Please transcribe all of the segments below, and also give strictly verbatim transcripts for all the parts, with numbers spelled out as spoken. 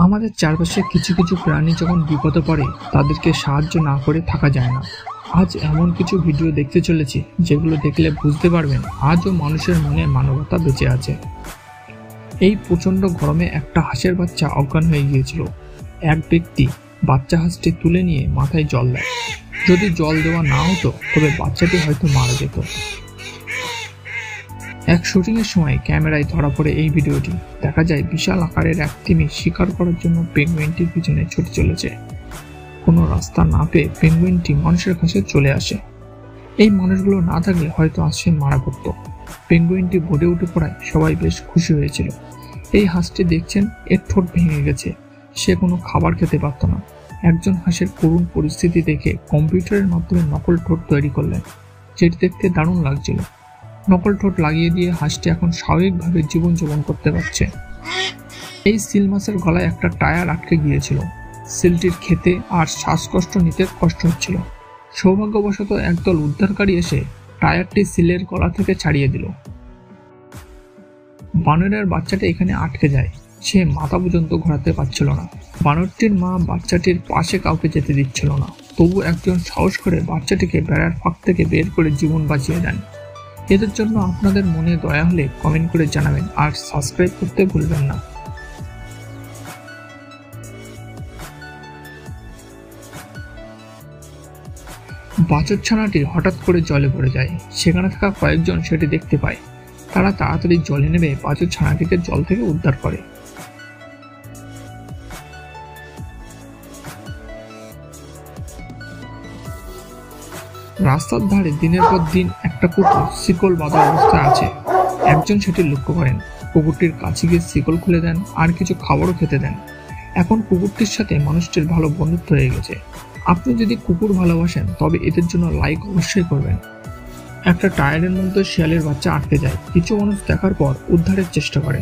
আমাদের চারপাশে কিছু কিছু প্রাণী যখন বিপদে পড়ে তাদেরকে সাহায্য না করে থাকা যায় না। আজ এমন কিছু ভিডিও দেখতে চলেছি যেগুলো দেখলে বুঝতে পারবেন আজও মানুষের মনে মানবতা বেঁচে আছে। এই প্রচণ্ড গরমে একটা হাঁসের বাচ্চা অজ্ঞান হয়ে গিয়েছিল। এক ব্যক্তি বাচ্চা হাঁসটি তুলে নিয়ে মাথায় জল দেয়। যদি জল দেওয়া না হতো তবে বাচ্চাটি হয়তো মারা যেত। এক শুটিংয়ের সময় ক্যামেরায় ধরা পড়ে এই ভিডিওটি। দেখা যায় বিশাল আকারের এক তিমি শিকার করার জন্য পেঙ্গুইনটির পিছনে ছুটে চলেছে। কোনো রাস্তা না পেয়ে পেঙ্গুইনটি মানুষের কাছে চলে আসে। এই মানুষগুলো না থাকলে হয়তো আজ সে মারা পড়ত। পেঙ্গুইনটি বোটে উঠে পড়ায় সবাই বেশ খুশি হয়েছিল। এই হাঁসটি দেখছেন এর ঠোঁট ভেঙে গেছে, সে কোনো খাবার খেতে পারত না। একজন হাঁসের করুণ পরিস্থিতি দেখে কম্পিউটারের মাধ্যমে নকল ঠোঁট তৈরি করলেন, যেটি দেখতে দারুণ লাগছিল। নকল ঠোঁট লাগিয়ে দিয়ে হাঁসটি এখন স্বাভাবিকভাবে জীবনযাপন করতে পারছে। এই সিল মাছের গলায় একটা টায়ার আটকে গিয়েছিল। সিলটির খেতে আর শ্বাসকষ্ট নিতে কষ্ট হচ্ছিল। সৌভাগ্যবশত একদল উদ্ধারকারী এসে টায়ারটি সিলের গলা থেকে ছাড়িয়ে দিল। বানরের বাচ্চাটি এখানে আটকে যায়, সে মাথা পর্যন্ত ঘোরাতে পারছিল না। বানরটির মা বাচ্চাটির পাশে কাউকে যেতে দিচ্ছিল না, তবু একজন সাহস করে বাচ্চাটিকে বেড়ার ফাঁক থেকে বের করে জীবন বাঁচিয়ে দেন। এদের জন্য আপনাদের মনে দয়া হলে কমেন্ট করে জানাবেন আর সাবস্ক্রাইব করতে ভুলবেন না। বাছুরছানাটি হঠাৎ করে জলে পড়ে যায়। সেখানে থাকা কয়েকজন সেটি দেখতে পায়। তারা তাড়াতাড়ি জলে নেমে বাছুরছানাটিকে জল থেকে উদ্ধার করে। রাস্তার ধারে দিনের পর দিন একটা কুকুর শিকল বাঁধা অবস্থায় আছে। একজন সেটি লক্ষ্য করেন, কুকুরটির কাছে গিয়ে শিকল খুলে দেন আর কিছু খাবারও খেতে দেন। এখন কুকুরটির সাথে মানুষটির ভালো বন্ধুত্ব হয়ে গেছে। আপনি যদি কুকুর ভালোবাসেন তবে এদের জন্য লাইক অবশ্যই করবেন। একটা টায়ারের মধ্যে শিয়ালের বাচ্চা আটকে যায়। কিছু মানুষ দেখার পর উদ্ধারের চেষ্টা করে।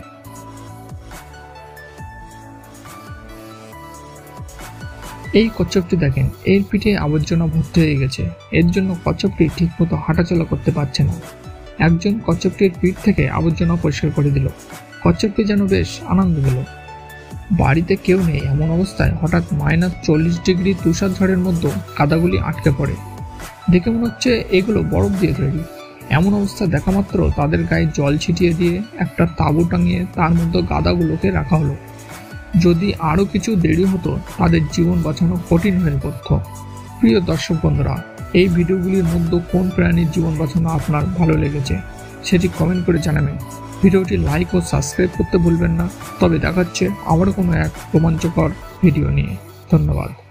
এই কচ্ছপটি দেখেন, এর পিঠে আবর্জনা ভর্তি হয়ে গেছে। এর জন্য কচ্ছপটি ঠিকমতো হাঁটাচলা করতে পারছে না। একজন কচ্ছপটির পিঠ থেকে আবর্জনা পরিষ্কার করে দিল। কচ্ছপটি যেন বেশ আনন্দ পেল। বাড়িতে কেউ নেই এমন অবস্থায় হঠাৎ মাইনাস চল্লিশ ডিগ্রি তুষার ঝড়ের মধ্যে কাদাগুলি আটকে পড়ে। দেখে মনে হচ্ছে এগুলো বরফ দিয়ে তৈরি। এমন অবস্থা দেখা মাত্র তাদের গায়ে জল ছিটিয়ে দিয়ে একটা তাঁবু টাঙিয়ে তার মধ্যে গাদাগুলোকে রাখা হলো। যদি আরও কিছু দেরি হতো তাদের জীবন বাঁচানো কঠিন হয়ে পড়ত। প্রিয় দর্শক বন্ধুরা, এই ভিডিওগুলির মধ্যে কোন প্রাণীর জীবন বাঁচানো আপনার ভালো লেগেছে সেটি কমেন্ট করে জানাবেন। ভিডিওটি লাইক ও সাবস্ক্রাইব করতে ভুলবেন না। তবে দেখাচ্ছে আবারও কোনো এক রোমাঞ্চকর ভিডিও নিয়ে। ধন্যবাদ।